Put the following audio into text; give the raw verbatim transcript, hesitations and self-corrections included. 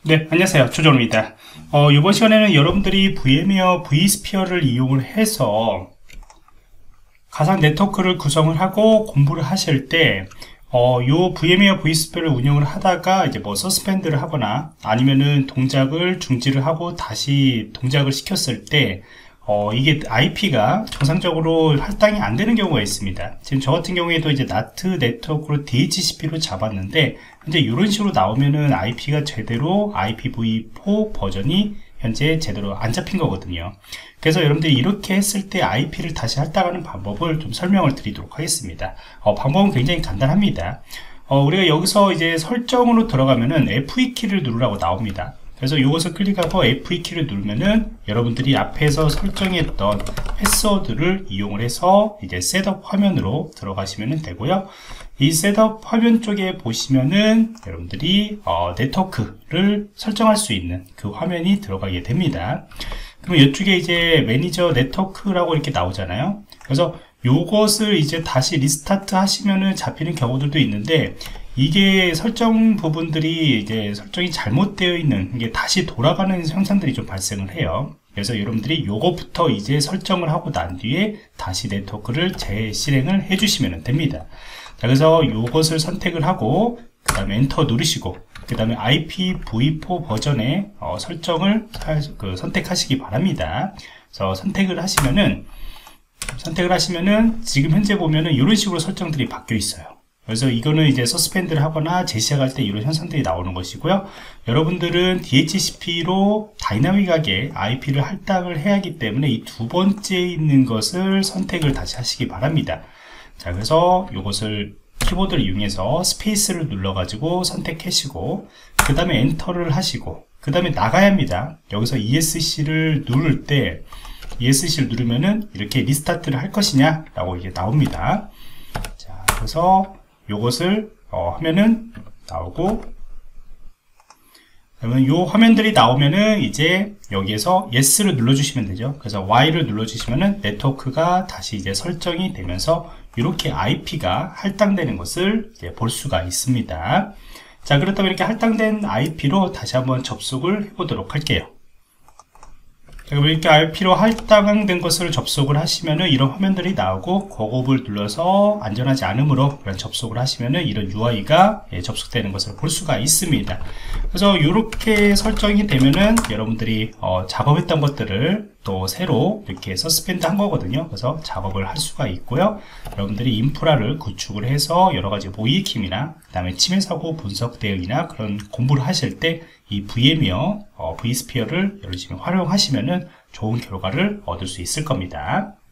네, 안녕하세요. 조정입니다. 어, 이번 시간에는 여러분들이 브이엠웨어 vSphere를 이용을 해서 가상 네트워크를 구성을 하고 공부를 하실 때, 어, 요 브이엠웨어 vSphere를 운영을 하다가 이제 뭐 서스펜드를 하거나 아니면은 동작을 중지를 하고 다시 동작을 시켰을 때, 어, 이게 아이피가 정상적으로 할당이 안 되는 경우가 있습니다. 지금 저 같은 경우에도 이제 나트 네트워크로 디에이치시피로 잡았는데, 현재 이런 식으로 나오면은 아이피가 제대로 아이피브이 사 버전이 현재 제대로 안 잡힌 거거든요. 그래서 여러분들이 이렇게 했을 때 아이피를 다시 할당하는 방법을 좀 설명을 드리도록 하겠습니다. 어, 방법은 굉장히 간단합니다. 어, 우리가 여기서 이제 설정으로 들어가면은 에프이 키를 누르라고 나옵니다. 그래서 이것을 클릭하고 에프이 키를 누르면은 여러분들이 앞에서 설정했던 패스워드를 이용을 해서 이제 셋업 화면으로 들어가시면 되고요. 이 셋업 화면 쪽에 보시면은 여러분들이 어, 네트워크를 설정할 수 있는 그 화면이 들어가게 됩니다. 그럼 이쪽에 이제 매니저 네트워크라고 이렇게 나오잖아요. 그래서 요것을 이제 다시 리스타트 하시면은 잡히는 경우들도 있는데, 이게 설정 부분들이 이제 설정이 잘못되어 있는 이게 다시 돌아가는 현상들이 좀 발생을 해요. 그래서 여러분들이 요거부터 이제 설정을 하고 난 뒤에 다시 네트워크를 재실행을 해주시면 됩니다. 자, 그래서 요것을 선택을 하고 그 다음에 엔터 누르시고 그 다음에 아이피브이 사 버전의 어, 설정을 할, 그, 선택하시기 바랍니다. 그래서 선택을 하시면은 선택을 하시면은 지금 현재 보면은 이런 식으로 설정들이 바뀌어 있어요. 그래서 이거는 이제 서스펜드를 하거나 재시작할 때 이런 현상들이 나오는 것이고요. 여러분들은 디에이치시피로 다이나믹하게 아이피를 할당을 해야 하기 때문에 이 두 번째 있는 것을 선택을 다시 하시기 바랍니다. 자, 그래서 이것을 키보드를 이용해서 스페이스를 눌러 가지고 선택하시고 그 다음에 엔터를 하시고 그 다음에 나가야 합니다. 여기서 이에스씨를 누를 때 이에스씨를 누르면은 이렇게 리스타트를 할 것이냐 라고 이게 나옵니다. 자, 그래서 요것을 어, 하면은 나오고, 그러면 요 화면들이 나오면은 이제 여기에서 yes를 눌러주시면 되죠. 그래서 Y를 눌러주시면은 네트워크가 다시 이제 설정이 되면서 이렇게 아이피가 할당되는 것을 이제 볼 수가 있습니다. 자, 그렇다면 이렇게 할당된 아이피로 다시 한번 접속을 해보도록 할게요. 이렇게 아이피로 할당된 것을 접속을 하시면은 이런 화면들이 나오고 고급을 눌러서 안전하지 않으므로 그런 접속을 하시면은 이런 유아이가 예, 접속되는 것을 볼 수가 있습니다. 그래서 이렇게 설정이 되면은 여러분들이 어, 작업했던 것들을 또 새로 이렇게 서스펜드 한 거거든요. 그래서 작업을 할 수가 있고요. 여러분들이 인프라를 구축을 해서 여러 가지 모이킹이나 그 다음에 침해 사고 분석 대응이나 그런 공부를 하실 때 이 브이엠웨어 어, vSphere를 열심히 활용하시면은 좋은 결과를 얻을 수 있을 겁니다.